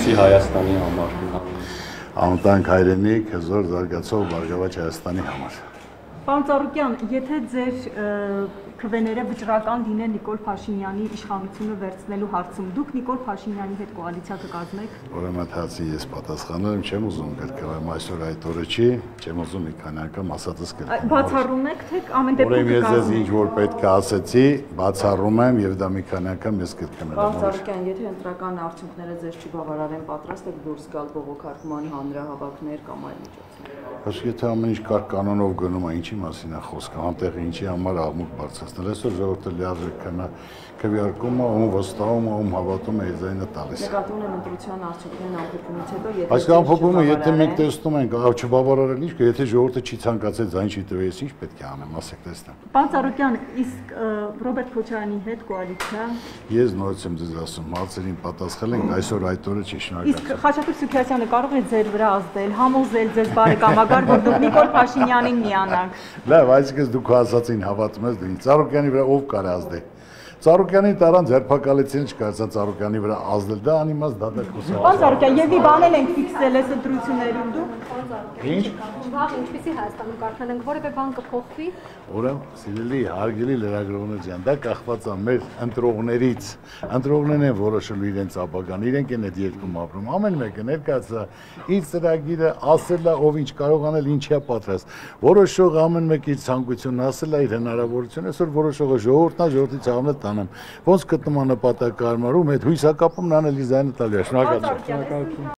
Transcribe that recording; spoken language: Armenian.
ինչպիսի Հայաստանի համար։ Անվտանգ հայրենիք, հզոր զարգացող բարգավաճ Հայաստանի համար։ Պարոն Ծառուկյան, եթե ձեր քվեները վճռական լինեն Նիկոլ Փաշինյանի իշխանությունը վերցնելու հարցում, դուք Նիկոլ Փաշինյանի հետ կոալիցիա կկազմեք։ Ուրեմն հացի ես պատասխանում եմ, չեմ ուզում կրկնեմ այսօր այդ օրը չի, չեմ ուզում մի քանի անգամ ասածս կրկնել։ Բացառում եք, թե ամեն դեպքում Ուրեմն ես ձեզ ինչ որ պետք է ասեցի, բացառում եմ եւ դա մի քանի անգամ ես կրկնել եմ։ Պարոն Ծառուկյան, եթե ընտրական արդյունքները ձեզ չբավարարեն, պատրաստ եք դուրս գալ բողոքարկման հանրահավաքներ կամ այլ միջոցներ։ Բայց եթե ամեն ինչ կարգ կանոնով գնում է, ինչի մասին է խոսքը, անտեղ ինչի համար աղմուկ բարձրացնել։ Այսօր ժողովուրդը լիարժեք կնա քվեարկում է, ում վստահում է, ում հավատում է, ձայնը տալիս։ Նկատում եմ ընտրության արդյունքներն ամփոփումից հետո, Այս ամփոփումը եթե մենք տեսնում ենք, չբավարարել ինչ կա, եթե ժողովուրդը չի ցանկացել ձայն չի տվել, ես ինչ պետք է անեմ, ասեք տեսնեմ։ Պարոն Ծառուկյան, իսկ Ռոբերտ Քոչարյանի հետ կոալիցիա։ Ես նորից եմ ձեզ ասում, հարցերին պատասխանել ենք, այսօր այդ օրը չի, Իսկ շնորհակալ։ Խաչատուր Սուքիասյանը կարող է ձեր վրա ազդել, համոզել ձեզ բարեկամական, որ դուք Նիկոլ Փաշինյանին միանաք։ Լավ, այսինքն դուք ասացին հավատում ես, դու ինձ Ծառուկյանի վրա ով կար ազդել։ Ծառուկյանին տարան ձերբակալեցին չկարծան Ծառուկյանի վրա ազդել, դա անիմաստ դատակ խոսա։ Պարոն Ծառուկյան, եւ բանել ենք ֆիքսել այս ընտրություններում դուք։ Ինչ։ Վաղ ինչպեսի Հայաստանում կարծել ենք որևէ բան կփոխվի։ Ուրեմն, սիրելի հարգելի լրագրողներ ջան, դա կախված է մեր ընտրողներից։ Ընտրողներն են որոշելու իրենց ապագան, իրենք են այդ երկրում ապրում։ Ամեն մեկը ներկայացա իր ծրագիրը, ասել է ով ինչ կարող անել, ինչի է պատրաստ։ Որոշող ամեն մեկ իր ցանկությունն ասել է, իր հնարավորությունը, այսօր որոշողը ժողովուրդն է, ժողովրդի ցավը տանեմ։ Ոնց գտնում է նպատակ կարմարում, այդ հույսակապում նա էլ իր ձայնը տալու է։ Շնորհակալություն։